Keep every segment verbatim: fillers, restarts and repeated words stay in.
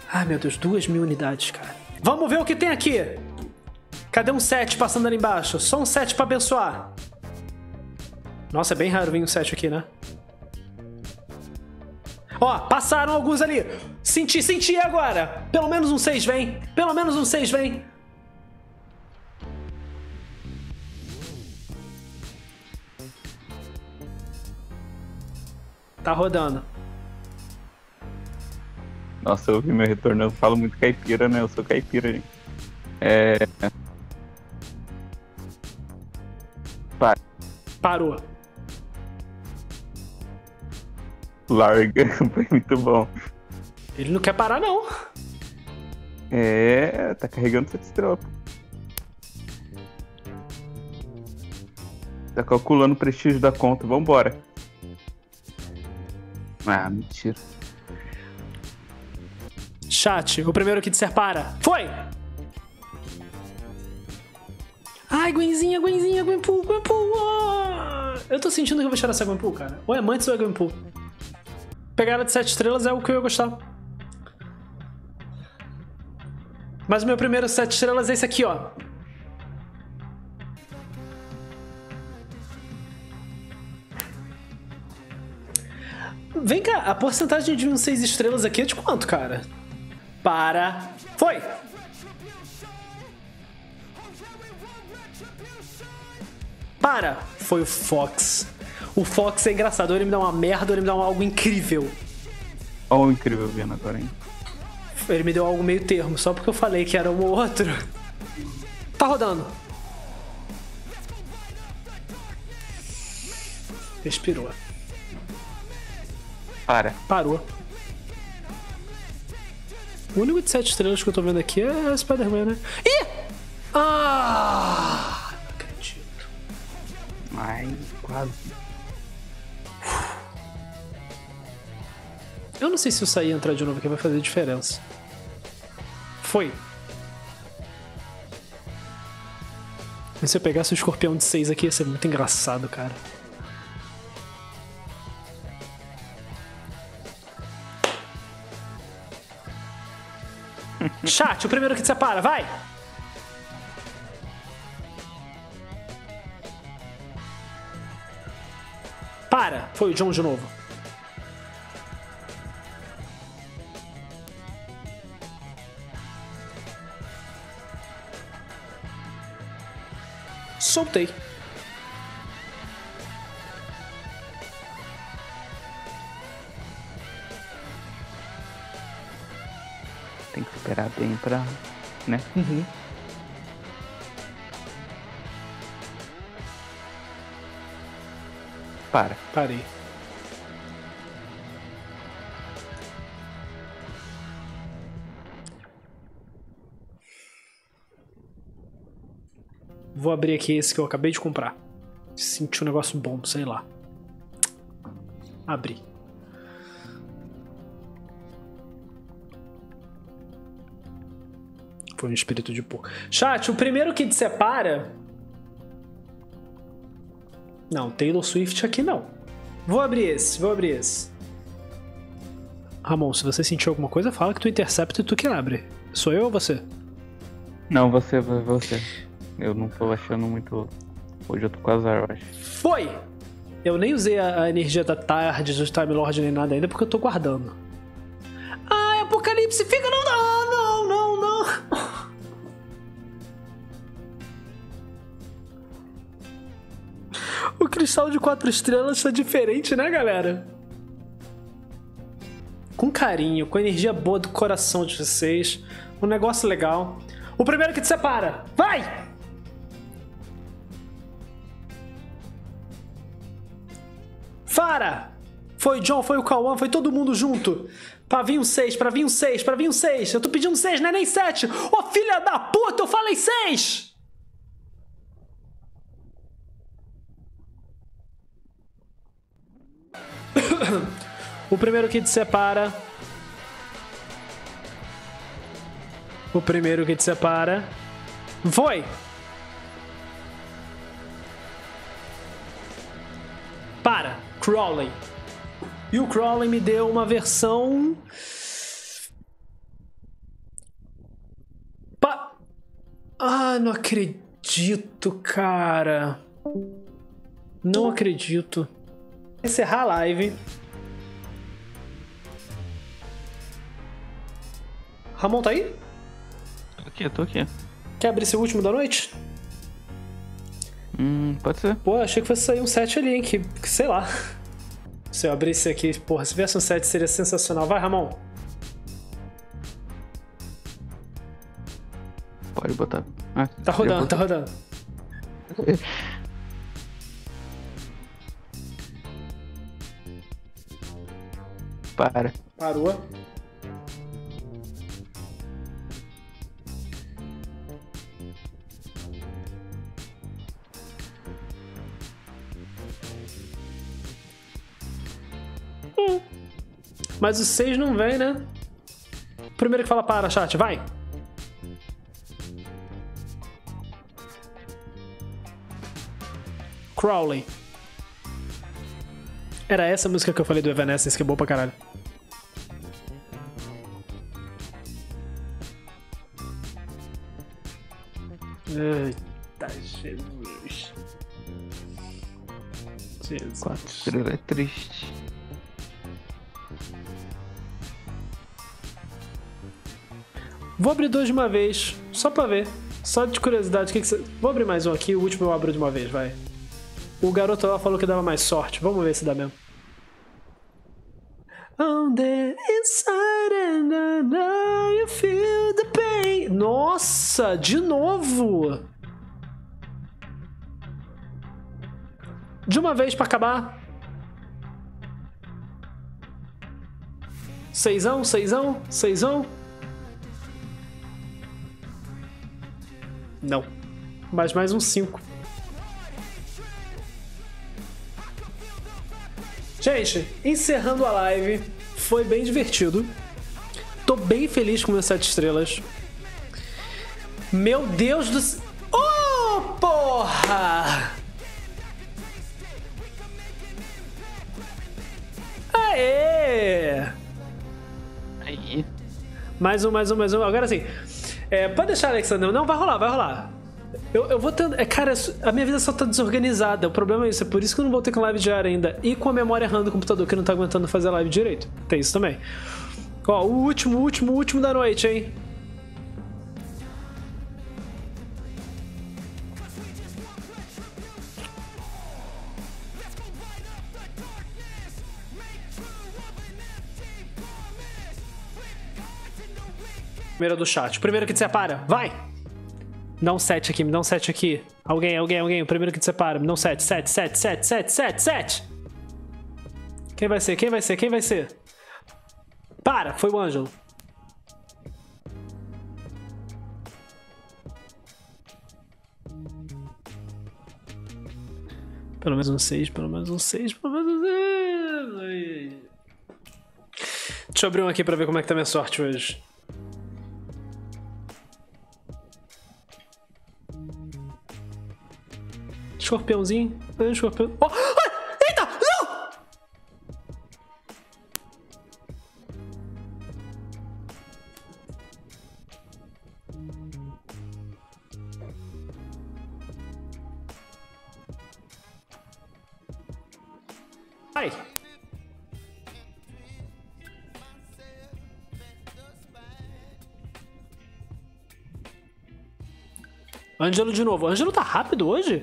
Ai, meu Deus, duas mil unidades, cara. Vamos ver o que tem aqui. Cadê um sete passando ali embaixo? Só um sete pra abençoar. Nossa, é bem raro vir um sete aqui, né? Ó, passaram alguns ali. Senti, senti agora. Pelo menos um seis vem. Pelo menos um seis vem. Tá rodando. Nossa, eu vi meu retorno. Eu falo muito caipira, né? Eu sou caipira, gente. É... Para. Parou. Larga. Foi muito bom. Ele não quer parar, não. É... Tá carregando sete estrelas. Tá calculando o prestígio da conta. Vambora. Ah, mentira. Chat, o primeiro que disser para. Foi! Ai, Gwenzinha, Gwenzinha, Gwenpool, Gwenpool. Oh! Eu tô sentindo que eu vou tirar essa Gwenpool, cara. Ou é Mantis ou é Gwenpool. Pegada de sete estrelas é o que eu ia gostar. Mas o meu primeiro sete estrelas é esse aqui, ó. Vem cá, a porcentagem de um seis estrelas aqui é de quanto, cara? Para. Foi! Para! Foi o Fox. O Fox é engraçado. Ou ele me dá uma merda ou ele me dá um algo incrível. Olha o incrível vendo agora, hein? Ele me deu algo meio termo, só porque eu falei que era um ou outro. Tá rodando. Respirou. Para. Parou. O único de sete estrelas que eu tô vendo aqui é Spider-Man, né? Ih! Ah! Não acredito. Ai, quase. Eu não sei se eu sair e entrar de novo aqui vai fazer diferença. Foi. Mas se eu pegasse o escorpião de seis aqui ia ser muito engraçado, cara. Chat, o primeiro que te separa, vai! Para! Foi o John de novo. Soltei. Tem que esperar bem pra... né? Uhum. Para. Parei. Vou abrir aqui esse que eu acabei de comprar. Senti um negócio bom, sei lá. Abri. Foi um espírito de porco. Chat, o primeiro que te separa... Não, Taylor Swift aqui não. Vou abrir esse, vou abrir esse. Ramon, se você sentiu alguma coisa, fala que tu intercepta e tu que abre. Sou eu ou você? Não, você, você. Eu não tô achando muito... Hoje eu tô com azar, eu acho. Foi! Eu nem usei a, a energia da tarde, do Time Lord nem nada ainda, porque eu tô guardando. Ai, Apocalipse, fica... Não, não, não, não, não. O cristal de quatro estrelas tá diferente, né, galera? Com carinho, com energia boa do coração de vocês. Um negócio legal. O primeiro que te separa. Vai! Fara! Foi o John, foi o Cauã, foi todo mundo junto. Pra vir um seis, pra vir um seis, pra vir um seis. Eu tô pedindo seis, não é nem sete. Ô, filha da puta, eu falei seis! O primeiro que te separa. O primeiro que te separa. Foi! Para! Crowley. E o Crowley me deu uma versão... Ah, não acredito, cara. Não acredito. Encerrar a live. Ramon tá aí? Tô aqui, tô aqui. Quer abrir seu último da noite? Hum, pode ser. Pô, achei que fosse sair um set ali, hein? Que, que sei lá. Se eu abrisse aqui, porra, se viesse um set seria sensacional. Vai, Ramon. Pode botar. Ah, Tá rodando, tá rodando. Para. Parou. Hum. Mas o seis não vem, né? Primeiro que fala para, chat, vai. Crowley. Era essa música que eu falei do Evanescence, que é boa pra caralho. Eita, Jesus. Jesus. Quatro estrelas é triste. Vou abrir dois de uma vez, só pra ver. Só de curiosidade, o que que você... Vou abrir mais um aqui, o último eu abro de uma vez, vai. O garoto lá falou que dava mais sorte. Vamos ver se dá mesmo. On the inside and I know you feel the pain. Nossa, de novo. De uma vez pra acabar. Seisão, seisão, seisão. Não. Mais mais um cinco. Gente, encerrando a live, foi bem divertido. Tô bem feliz com meus sete estrelas. Meu Deus do céu. Oh, porra! Aê! Aí. Mais um, mais um, mais um. Agora sim. É, pode deixar, Alexander. Não, vai rolar, vai rolar. Eu, eu vou ter... É, cara, a minha vida só tá desorganizada. O problema é isso. É por isso que eu não vou ter com live diária ainda. E com a memória RAM do computador, que não tá aguentando fazer live direito. Tem isso também. Ó, o último, o último, o último da noite, hein? Primeiro do chat. Primeiro que te separa. Vai! Me dá um sete aqui, me dá um sete aqui. Alguém, alguém, alguém. O primeiro que te separa. Me dá um sete, sete, sete, sete, sete, sete, sete. Quem vai ser? Quem vai ser? Quem vai ser? Para! Foi o Ângelo. Pelo menos um seis, pelo menos um seis, pelo menos um seis. Deixa eu abrir um aqui pra ver como é que tá minha sorte hoje. Escorpiãozinho. Escorpião. Oh! Ah! Eita! Não! Ai! Ângelo de novo. Ângelo tá rápido hoje?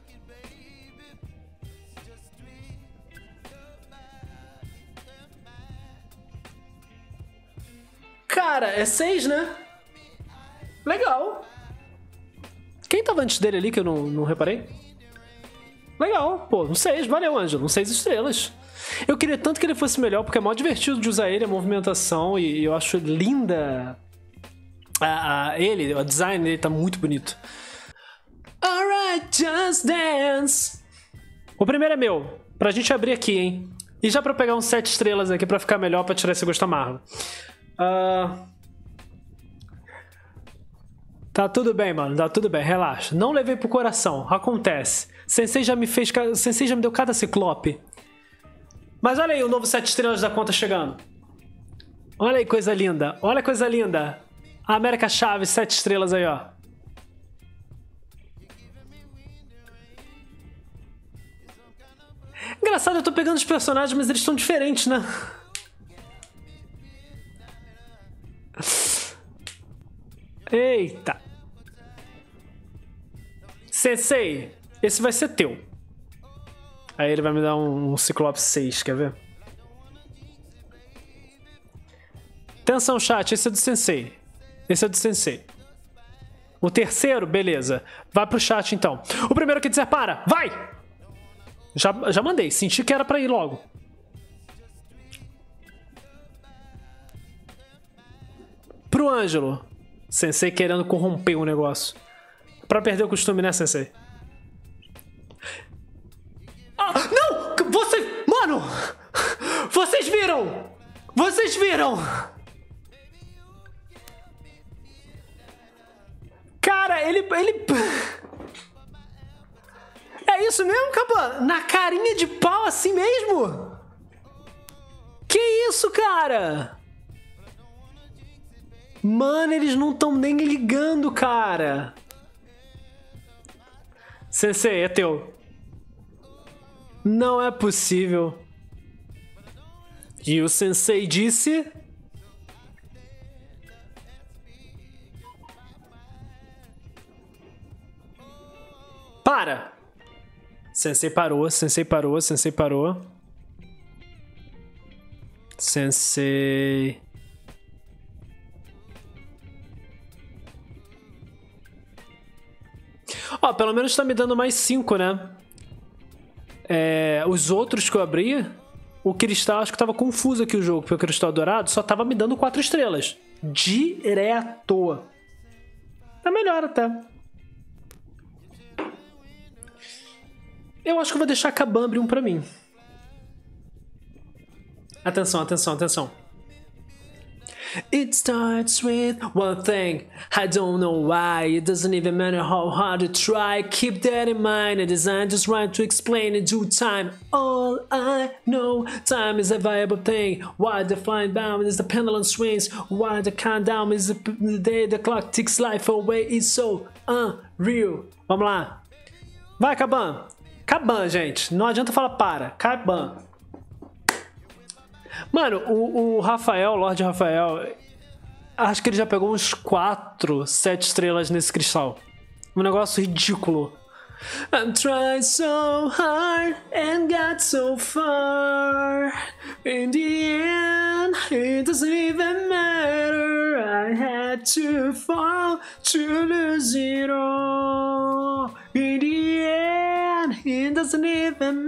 Cara, é seis, né? Legal. Quem tava antes dele ali que eu não, não reparei? Legal, pô, um seis, valeu, Ângelo, um seis estrelas. Eu queria tanto que ele fosse melhor, porque é mó divertido de usar ele, a movimentação, e eu acho linda a, a, ele, o design dele tá muito bonito. Alright, Just Dance. O primeiro é meu, pra gente abrir aqui, hein? E já pra pegar uns sete estrelas aqui pra ficar melhor, pra tirar esse gosto amargo. Uh... Tá tudo bem, mano, tá tudo bem, relaxa. Não levei pro coração, acontece. Sensei já me fez, Sensei já me deu cada ciclope. Mas olha aí o novo sete estrelas da conta chegando. Olha aí, coisa linda, olha coisa linda. A América Chaves, sete estrelas aí, ó. Engraçado, eu tô pegando os personagens, mas eles estão diferentes, né? Eita. Sensei, esse vai ser teu. Aí ele vai me dar um, um Ciclope seis, quer ver? Atenção, chat, esse é do Sensei. Esse é do Sensei. O terceiro, beleza. Vai pro chat, então. O primeiro que dizer para, vai! Já, já mandei, senti que era pra ir logo. Pro Ângelo. Sensei querendo corromper o negócio. Pra perder o costume, né, Sensei? Ah, não! Vocês... Mano! Vocês viram! Vocês viram! Cara, ele... ele... É isso mesmo, Caban? Na carinha de pau assim mesmo? Que isso, cara? Mano, eles não estão nem ligando, cara. Sensei, é teu. Não é possível. E o Sensei disse... Para! Sensei parou, Sensei parou, Sensei parou. Sensei... Ó, pelo menos tá me dando mais cinco, né? É, os outros que eu abri, o cristal, acho que tava confuso aqui o jogo, porque o cristal dourado só tava me dando quatro estrelas. Direto. Tá melhor até. Eu acho que eu vou deixar a Kabambrium pra mim. Atenção, atenção, atenção. It starts with one thing, I don't know why. It doesn't even matter how hard you try. Keep that in mind, a design just right to explain in due time. All I know, time is a viable thing. Why the flying bound is the pendulum swings. Why the countdown is the, the day the clock ticks life away. It's so unreal. Vamos lá. Vai, Caban. Caban, gente. Não adianta falar para. Caban. Mano, o, o Rafael, o Lorde Rafael, acho que ele já pegou uns quatro, sete estrelas nesse cristal. Um negócio ridículo. I'm trying so hard and got so far. In the end, it doesn't even matter. I had to fall to lose it all. In the end, it doesn't even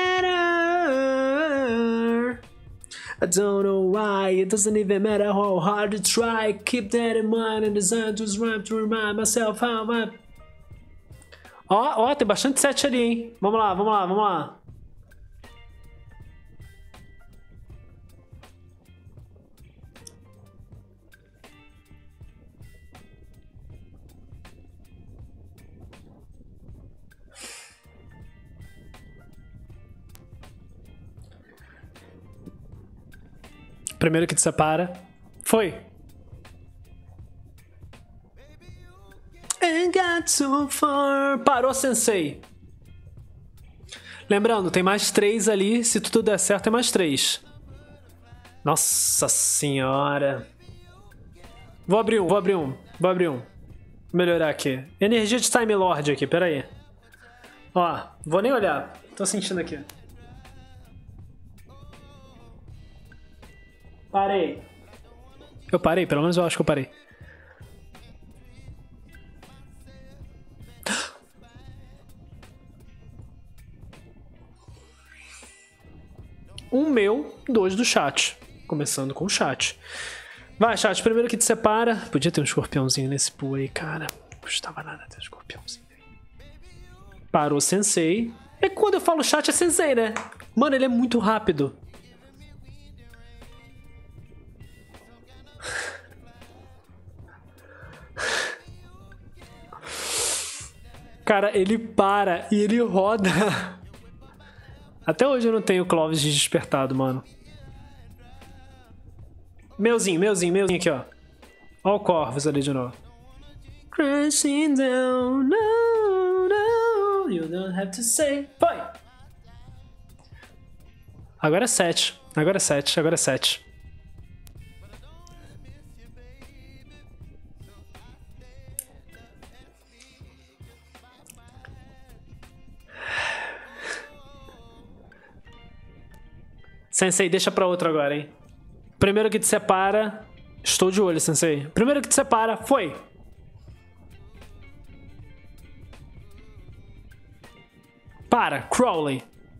matter. I don't know why, it doesn't even matter how hard you try. Keep that in mind and design to rhyme to remind myself how I'm... Ó, ó, tem bastante set ali, hein? Vamos lá, vamos lá, vamos lá. Primeiro que te separa. Foi. And got so far. Parou, Sensei. Lembrando, tem mais três ali. Se tudo der certo, tem mais três. Nossa senhora. Vou abrir um, vou abrir um. Vou abrir um. Vou melhorar aqui. Energia de Time Lord aqui, pera aí. Ó, vou nem olhar. Tô sentindo aqui. Parei. Eu parei, pelo menos eu acho que eu parei. Um meu, dois do chat. Começando com o chat. Vai, chat, primeiro que te separa. Podia ter um escorpiãozinho nesse pool aí, cara. Não custava nada ter um escorpiãozinho aí. Parou Sensei. É que quando eu falo chat é Sensei, né? Mano, ele é muito rápido. Cara, ele para e ele roda. Até hoje eu não tenho Clovis de despertado, mano. Meuzinho, meuzinho, meuzinho aqui, ó. Ó o Corvus ali de novo. Crashing down, no, no, you don't have to say. Foi! Agora é sete. Agora é sete. Agora é sete. Sensei, deixa pra outro agora, hein? Primeiro que te separa... Estou de olho, Sensei. Primeiro que te separa, foi! Para, Crowley.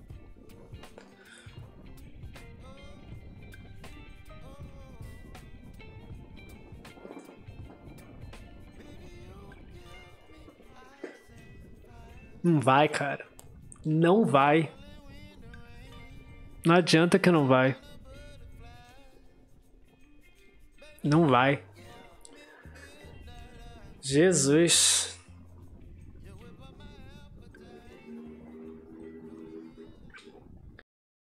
Não vai, cara. Não vai. Não adianta que não vai. Não vai. Jesus.